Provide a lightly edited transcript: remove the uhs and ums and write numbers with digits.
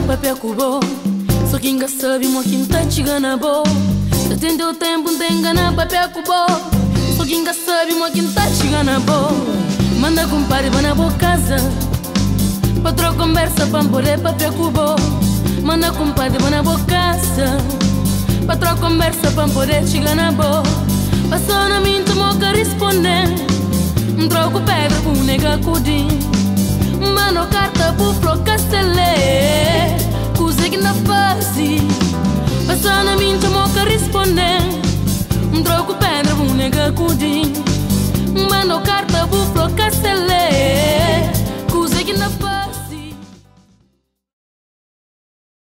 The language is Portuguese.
papel cubo. Só quem ainda sabe uma quinta chega na boa. Já tem teu tempo, não tem engana papel cubo. Só quem ainda sabe uma quinta chega na boa. Manda compadre, vai na boa casa. Patrão conversa, pra poder papel cubo. Manda compadre, vai na boa casa. Patrão conversa, pra poder chegar na boa. Passou na minha, tomou que responder. Troco pedra com nega cudim. Mano carta pro pro castele.